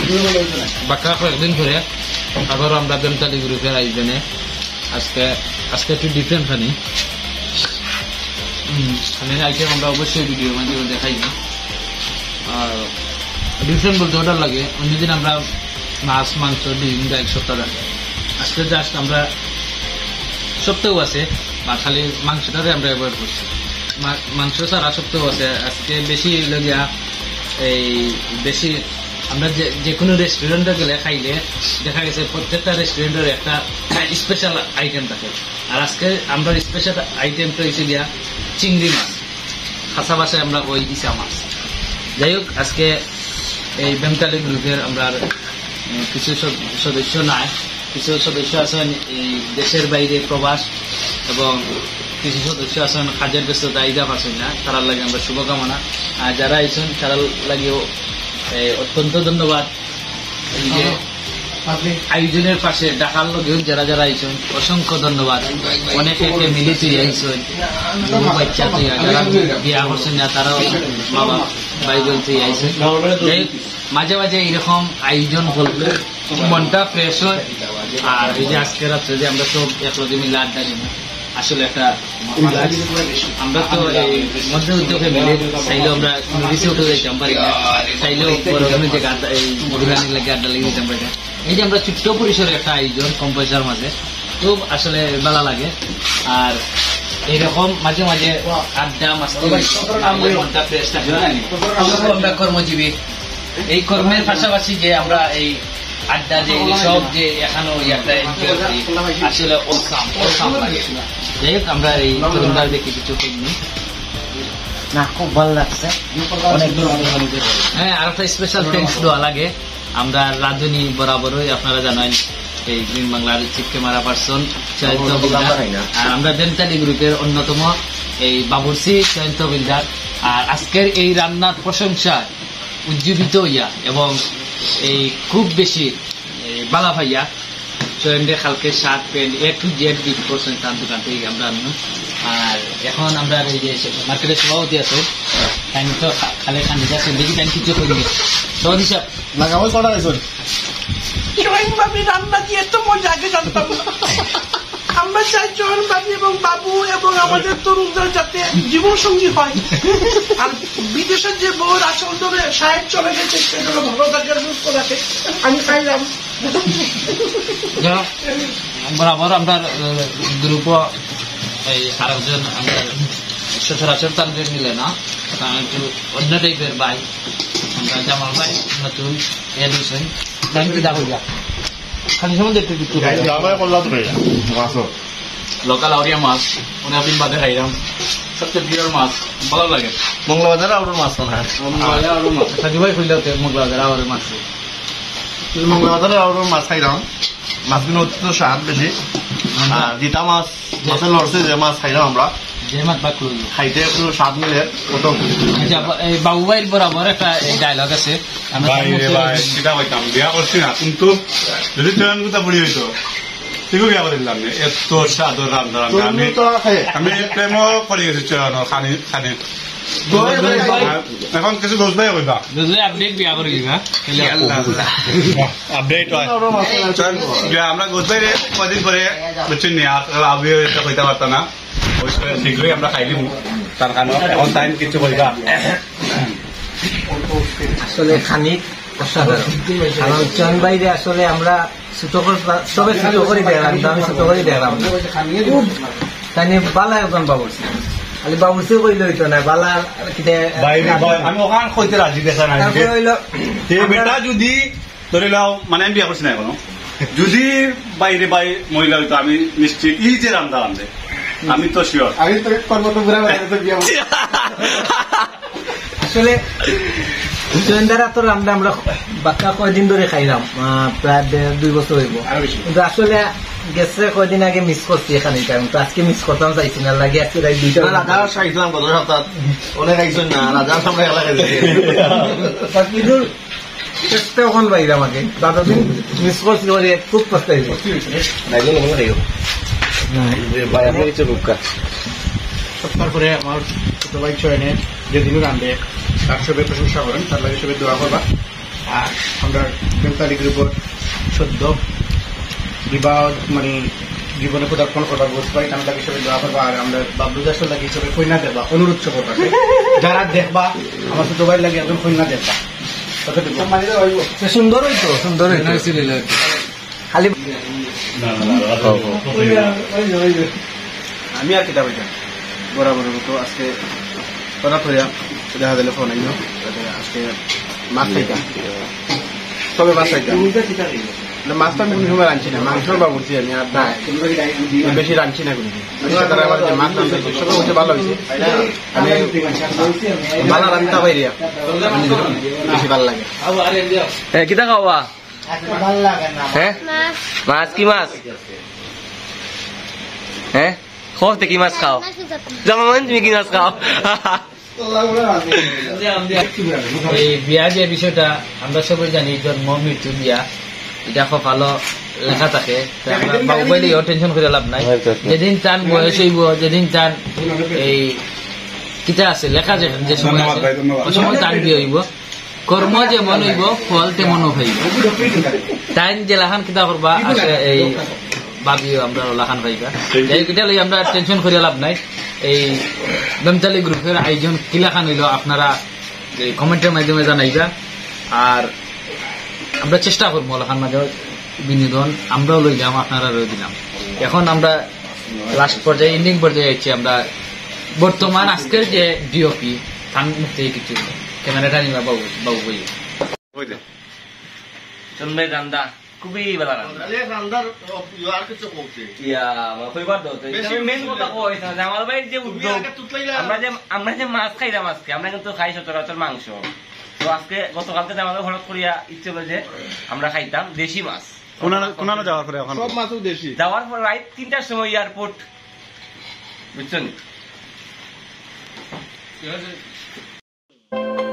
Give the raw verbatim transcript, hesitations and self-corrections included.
বাঁকা কয়েকদিন ধরে আবারও আমরা বেমতালি গ্রুপের আয়োজনে আজকে আজকে একটু ডিফারেন্ট খানি খানির আইটেম আমরা অবশ্যই ভিডিও মাঝে মধ্যে দেখাই না। আর ডিফারেন্ট বলতে ওটার লাগে অন্যদিন আমরা মাছ মাংস ডিম এক সপ্তাহ লাগে, আজকে জাস্ট আমরা সপ্তাহ আছে বা খালি মাংসটারে আমরা অ্যাভয়েড করছি। মাংস ছাড়া সপ্তাহ আছে আজকে বেশি লগিয়া এই বেশি আমরা যে যে কোনো রেস্টুরেন্টে গেলে খাইলে দেখা গেছে প্রত্যেকটা রেস্টুরেন্টের একটা স্পেশাল আইটেম থাকে। আর আজকে আমরা স্পেশাল আইটেমটা হয়েছে গিয়া চিংড়ি মাছ, খাসা ভাষায় আমরা ওই ইসা মাছ। যাই হোক আজকে এই বেমতালি গ্রুপের আমরা কিছু সদস্য নাই, কিছু সদস্য আছেন এই দেশের বাইরে প্রবাস এবং কিছু সদস্য আছেন কাজের ব্যস্ততা আইদা পাচ্ছেন না, তারার লাগে আমরা শুভকামনা। আর যারা আইছেন তারার লাগেও অত্যন্ত ধন্যবাদ। এই যে আয়োজনের পাশে ডাকার লগেও যারা যারা আইছেন অসংখ্য ধন্যবাদ। অনেকে ফ্যামিলি তুই আইছেন, বাচ্চা তুই যারা বিয়া করছেন না তারাও বাবা ভাই বোন তুই আইছেন। মাঝে মাঝে এইরকম আয়োজন করলে মনটা ফ্রেশ হয়। আর এই যে আজকে রাত্রে যে আমরা সব একলগে মিলে আড্ডা দিই আসলে একটা আমরা তো এই মধ্যে উদ্যোগে মিলে চাইলেও আমরা রিসে উঠে যাইতাম পারি না, চাইলেও এই মহিলাদের লাগে আড্ডা লেগে যেতাম পারি না। এই যে আমরা ছোট্ট পরিসরে একটা আয়োজন কম পয়সার মাঝে খুব আসলে ভালো লাগে। আর এইরকম মাঝে মাঝে আড্ডা মাস্তি মনটা ফ্রেশ থাকে। আমরা কর্মজীবী, এই কর্মের পাশাপাশি যে আমরা এই আড্ডা যে সব যে এখানে একটা আসলে অসাম অসাম লাগে। যাই হোক আমরা এই তরুণদার দেখে কিছু করিনি না, খুব ভালো লাগছে। হ্যাঁ, আর একটা স্পেশাল থ্যাঙ্কস দেওয়া লাগে আমরা রাধুনী বরাবরই, আপনারা জানেন এই গ্রিন বাংলার chief camera person Chayanta Bildar, আর আমরা বেমতালি গ্রুপের অন্যতম এই বাবুরসি চয়ন্ত বিলদার। আর আজকের এই রান্নার প্রশংসা উজ্জীবিত হইয়া এবং এই খুব বেশি বালা ভাইয়া চয়ন্ডে খালকে shirt pant A to Z gift করছেন তার দোকান থেকে আমরা আনলাম। আর এখন আমরা এই যে মার্কেটের সভাপতি আছে টাইম তো খালে খান যাচ্ছেন দেখি টাইম কিছু করিনি সব হিসাব লাগাবো কটা আছে রান্না দিয়ে তো মজা আগে জানতাম না। আমরা চাই জয়ন বাবু এবং বাবু এবং আমাদের তরুণদের যাতে জীবন সঙ্গী হয়। আর বিদেশের যে বউ আসল ধরে সাহেব চলে গেছে সেগুলো ভালো থাকার সুস্থ থাকে। আমি খাইলাম বরাবর আমরা গ্রুপ এই আরেকজন আমরা সচরাচর তাদের মিলে না, একটু অন্য টাইপের ভাই আমরা জামাল ভাই নতুন এডিশন কি দেখো যা খালি সম্বন্ধে একটু একটু লোকাল আউরিয়া মাছ অনেকদিন বাদে খাইলাম, সবচেয়ে প্রিয় মাছ ভালো লাগে মংলাবাজার আউর মাছ না মংলাবাজার আউর মাছ থাকি ভাই খুললে মংলাবাজার আউর মাছ মংলাবাজার আউর মাছ খাইলাম। মাছগুলো অত্যন্ত স্বাদ বেশি। আর জিতা মাছ মাছের লড়ছে যে মাছ খাইলাম আমরা যে মাছ বা খাইতে একটু স্বাদ মিলে প্রথম। এই বাবু ভাইয়ের বরাবর একটা ডায়লগ আছে বিয়া করছি না কিন্তু যদি ট্রেন কথা পড়ি হইতো ঠিক বিয়া করে দিলাম এত স্বাদর রান্না রান্না আমি আমি প্রেমও করে গেছি চয়নের খানি খানি এখন কিছু দোষ ভাই কইবা আপডেট বিয়া করে দিবা আপডেট হয় আমরা গোস ভাই কদিন পরে বুঝছেন নি আবিও এটা কইতে পারতাম না, ওই শীঘ্রই আমরা খাইলিম তার কারণে এখন টাইম কিছু কইবা। আসলে খানিক অসাধারণ, কারণ চয়ন বাইরে আসলে আমরা ছোট সবে ছোট করে দেখলাম, আমি ছোট করে দেখলাম খুব তাই বালা একজন বাবুরছি খালি বাবুরছি কইলে হইতো না বালা আমি ওখান কইতে রাজি দেখা না বেটা যদি ধরে লাও মানে আমি বিয়া করছি না এখনো, যদি বাইরে বাই মহিলা হইতো আমি নিশ্চিত ই যে রান্দা রান্ধে আমি তো শিওর আমি তো আসলে চয়নদারা তো রান্না আমরা বাচ্চা কয়দিন ধরে খাইলাম, প্রায় দুই বছর হইব, কিন্তু আসলে গেছে কয়দিন আগে মিস করছি এখানে, তো আজকে মিস করতাম চাইছি না লাগে আজকে দুইটা রাজা খাইছিলাম গত সপ্তাহ অনেক একজন না রাজা সবাই এলাকায় চেষ্টা ওখান বাইরে আমাকে দাদাদিন মিস করছি বলে খুব পস্তাইব। তারপরে আমার ছোট ভাই চয়নে যেদিনও রান্ধে তার সবাই প্রশংসা করেন, তার লাগে সবাই দোয়া করবা। আর আমরা তারিখের উপর সদ্য বিবাহ মানে জীবনে পদার্পণ করবার বোধ পাই আমরা হিসেবে দোয়া করবা আর আমরা বাবলুদাসের লাগে হিসেবে কন্যা দেবা অনুরোধ করবা যারা দেখবা আমার ছোট ভাই লাগে একজন কন্যা দেখবা সুন্দর হইতো সুন্দর হইতো খালি আমি আর কিতাব হইতাম বরাবর মতো আজকে কথা করিয়া দেখা দিলে ফোন আইল আজকে মাছ খাইতাম তবে মাছ খাইতাম মাছটা আমি কোনো সময় রাঁধছি না মাংসর বা বলছি আমি আর না বেশি রাঁধছি না কোনো আমার যে মাছ রাঁধছি সবাই বলছে ভালো হয়েছে আমি ভালো রান্না পাইরিয়া বেশি ভালো লাগে কিতা খাওয়া ভালো লাগে না হ্যাঁ মাছ কি মাছ হ্যাঁ খোঁজতে কি মাছ খাও যেমন তুমি কি মাছ খাও এই বিয়া যে বিষয়টা আমরা সবাই জানি জন্ম মৃত্যু বিয়া এটা খুব ভালো লেখা থাকে আমরা বাবু বইলেও টেনশন করে লাভ নাই যেদিন চান বয়স হইব যেদিন চান এই কিতা আছে লেখা যে যে সময় আছে ওই সময় চান বিয়ে হইব কর্ম যেমন হইব ফল তেমন হইব টাইম যে লাখান কিতা করবা আসে এই ভাবিও আমরা লাখান পাইবা এটা লই আমরা টেনশন করে লাভ নাই এই বেমতালি গ্রুপের আয়োজন কিলাখান হইল আপনারা এই কমেন্টের মাধ্যমে জানাইবা আর আমরা চেষ্টা করবো লাখান মাঝে বিনোদন আমরাও লই যাম আপনারা রয়ে দিলাম এখন আমরা লাস্ট পর্যায়ে এন্ডিং পর্যায়ে যাচ্ছি আমরা বর্তমান আজকের যে ডিওপি তার মুক্তি কিছু ক্যামেরাটা নিবা বাবু বাবু বই চন্দ্র রান্দা খুবই ভালো রান্দা রান্দার আর কিছু কমছে ইয়া কইবার দাও মেন কথা কই জামাল ভাই যে উদ্যোগ আমরা যে আমরা যে মাছ খাইলাম আজকে আমরা কিন্তু খাই সচরাচর মাংস তো আজকে গতকালকে আমাদের হঠাৎ করিয়া ইচ্ছে হলো যে আমরা খাইতাম দেশি মাছ কোনানো যাওয়ার পরে এখন সব মাছও দেশি যাওয়ার পর রাত তিনটার সময় এয়ারপোর্ট বুঝছেন